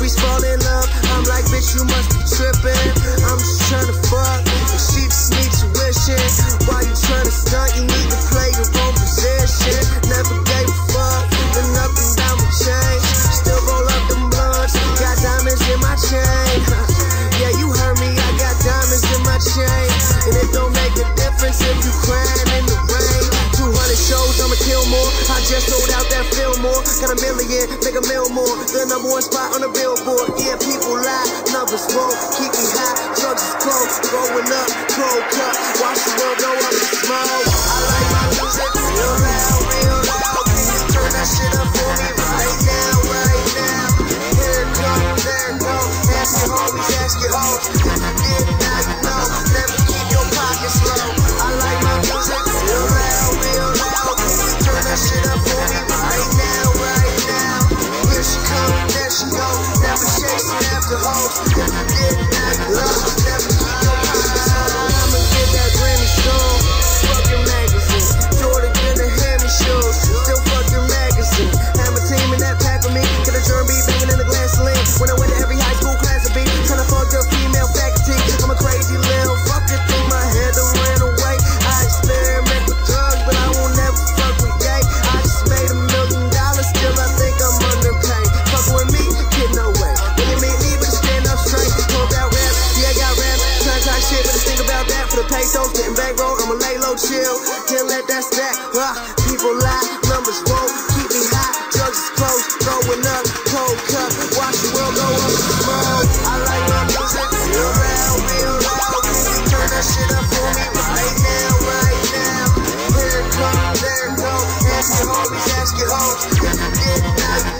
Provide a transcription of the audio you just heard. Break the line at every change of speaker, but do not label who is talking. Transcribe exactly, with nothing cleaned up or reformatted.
streets fall in love. I'm like, bitch, you must be tripping. I'm just trying to fuck, and she just need tuition. Why you trying to stunt? You need to play your own position. Never gave a fuck, been up and down my chain. Still roll up them blunts, got diamonds in my chain. Yeah, you heard me, I got diamonds in my chain. And it don't make a difference if you crying in the rain. two hundred shows, I'ma kill more. I just sold out that Fillmore. Got a million, make a mil more. The number one spot on the billboard. Yeah, people lie, numbers won't keep me high. Drugs is close, growing up, cold cup. Watch the world go up in smoke. I like my music real loud, real loud. Can you turn that shit up for me right now, right now? Here it comes, there it goes. Ask your homies, ask your hoes. If you didn't, now you know. Never keep your pockets low. I like my music real loud, real loud. Can you turn that shit up for me right now, right now? Here she comes, there she goes. Never chasing after hoes. If you didn't, now you know. Never keep your pockets low. I'ma get that Grammy soon. Fucking magazine. Jordan gonna hand me shoes. Still fucking magazine. Have a team in that pack with me. Get a germ beat banging in the glass lane. When I went to every high school class to be tryna fuck the female faculty. I'm a crazy little fucker through my head and ran away. I experiment with drugs, but I won't never fuck with gay. I just made a million dollars, still I think I'm underpaid. Fuck with me, kid, no way. When you meet me, but stand up straight. Talk about rap, yeah, I got rap. Try to talk shit, but just think about that. For the pesos, getting bankroll, I'ma lay low, chill. Can't let that stack. Uh, people lie, numbers won't keep me high. Drugs is close, growing up, cold cup. Watch the world go up in smoke. I like my music real loud, real loud. Can you turn that shit up for me right now, right now? Here it comes, there it goes. Ask your homies, ask your hoes. If you didn't, now you